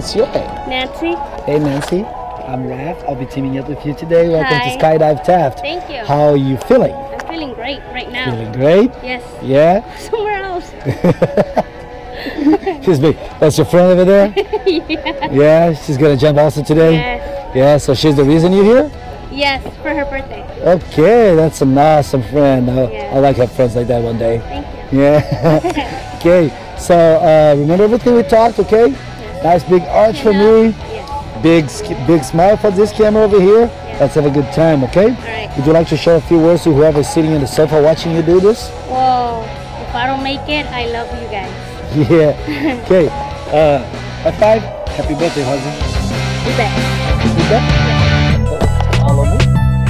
What's your name? Nancy. Hey Nancy, I'm Raph. I'll be teaming up with you today. Welcome Hi. to Skydive Taft. Thank you. How are you feeling? I'm feeling great right now. Feeling great? Yes. Yeah? Somewhere else. Excuse me, that's your friend over there? Yeah. Yeah, she's gonna jump also today? Yes. Yeah, so she's the reason you're here? Yes, for her birthday. Okay, that's an awesome friend. Yeah. I like to have friends like that one day. Thank you. Yeah. Okay, so remember everything we talked, okay? Yes. Nice big arch for me. Yes. Big smile for this camera over here. Yeah. Let's have a good time, okay? All right. Would you like to share a few words to whoever's sitting in the sofa watching you do this? Well, if I don't make it, I love you guys. Yeah. Okay. High five. Happy birthday, husband. You bet. You bet? Follow me.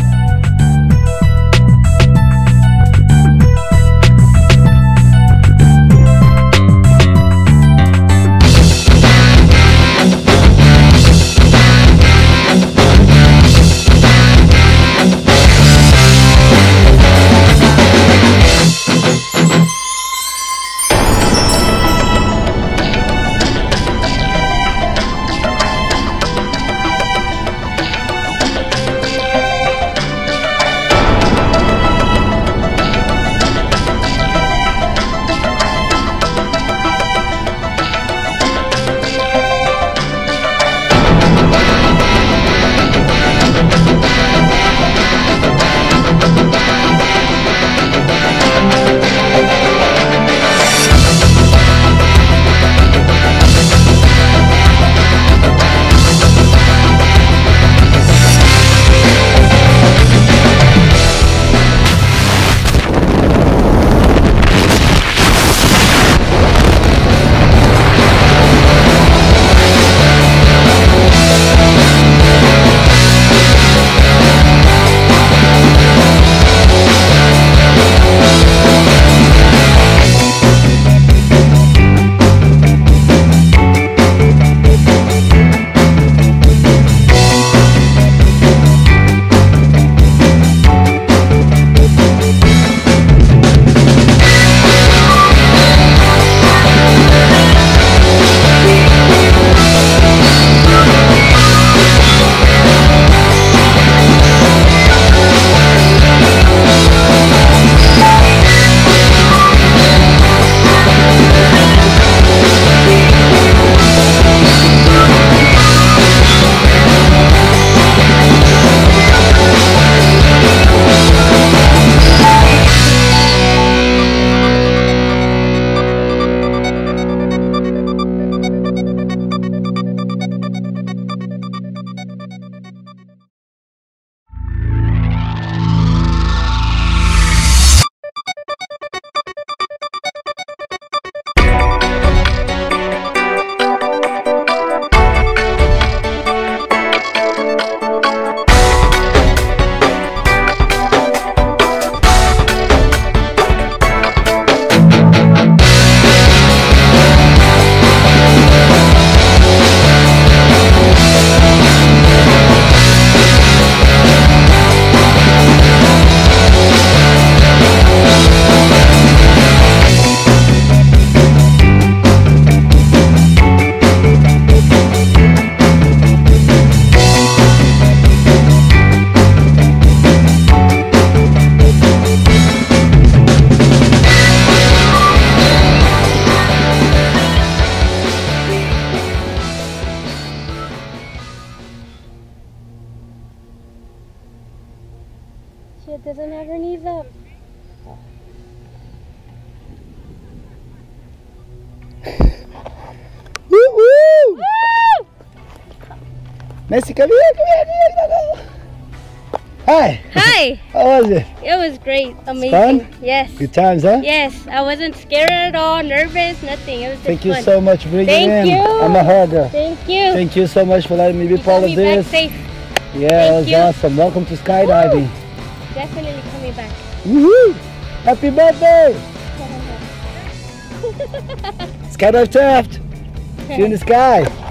She doesn't have her knees up. Woo woo! Woo! Nancy, come here. Hi. Hi. How was it? It was great. Amazing. Fun? Yes. Good times, huh? Yes. I wasn't scared at all, nervous, nothing. It was just Thank you fun. so much for bringing Thank in. you. I'm a hugger. Thank you. Thank you so much for letting me be You part got of me back this. safe. Yeah, Thank it was you. awesome. Welcome to skydiving. Definitely coming back. Woohoo! Happy birthday! Skydive Taft! See you in the sky.